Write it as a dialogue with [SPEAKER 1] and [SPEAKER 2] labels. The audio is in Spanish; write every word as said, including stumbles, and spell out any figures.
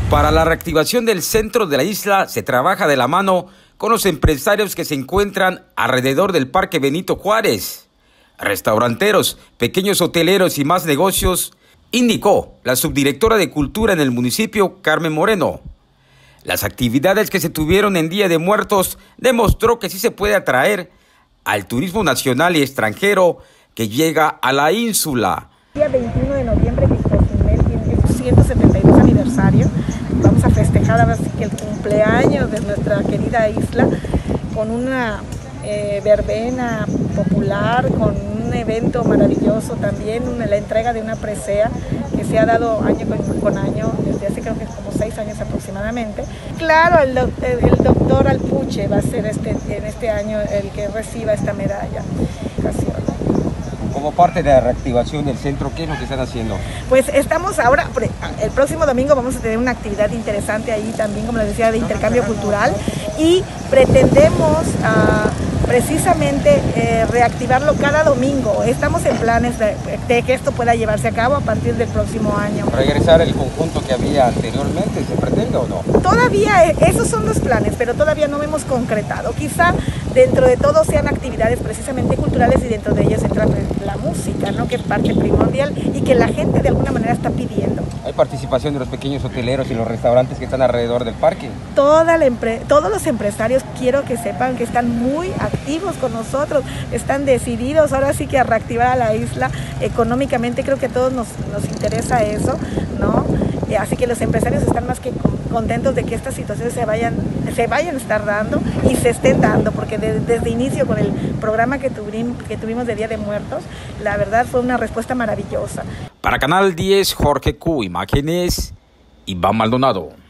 [SPEAKER 1] Para la reactivación del centro de la isla se trabaja de la mano con los empresarios que se encuentran alrededor del Parque Benito Juárez. Restauranteros, pequeños hoteleros y más negocios, indicó la subdirectora de Cultura en el municipio, Carmen Moreno. Las actividades que se tuvieron en Día de Muertos demostró que sí se puede atraer al turismo nacional y extranjero que llega a la ínsula.
[SPEAKER 2] El día veintiuno de noviembre, que Cozumel tiene su ciento setenta y dos aniversario. Vamos a festejar ahora sí que el cumpleaños de nuestra querida isla con una eh, verbena popular, con un evento maravilloso también, una, la entrega de una presea que se ha dado año con, con año, desde hace creo que como seis años aproximadamente. Claro, el, el, el doctor Alpuche va a ser este, en este año el que reciba esta medalla.
[SPEAKER 1] Como parte de la reactivación del centro, ¿qué es lo que están haciendo?
[SPEAKER 2] Pues estamos ahora, el próximo domingo vamos a tener una actividad interesante ahí también, como les decía, de intercambio cultural, y pretendemos uh, precisamente eh, reactivarlo cada domingo. Estamos en planes de, de que esto pueda llevarse a cabo a partir del próximo año.
[SPEAKER 1] ¿Regresar el conjunto que había anteriormente, se pretende o no?
[SPEAKER 2] Todavía, esos son los planes, pero todavía no hemos concretado. Quizá dentro de todo sean actividades precisamente culturales y dentro de ellas entra la música, ¿no? Que es parte primordial y que la gente de alguna manera está pidiendo.
[SPEAKER 1] ¿Hay participación de los pequeños hoteleros y los restaurantes que están alrededor del parque?
[SPEAKER 2] Toda la empre todos los empresarios quiero que sepan que están muy activos con nosotros, están decididos ahora sí que a reactivar a la isla económicamente. Creo que a todos nos, nos interesa eso, ¿no? Eh, así que los empresarios están más que contentos de que estas situaciones se vayan, se vayan a estar dando y se estén dando, porque de, desde inicio con el programa que tuvimos, que tuvimos de Día de Muertos, la verdad fue una respuesta maravillosa.
[SPEAKER 1] Para Canal diez, Jorge Q, imágenes, Iván Maldonado.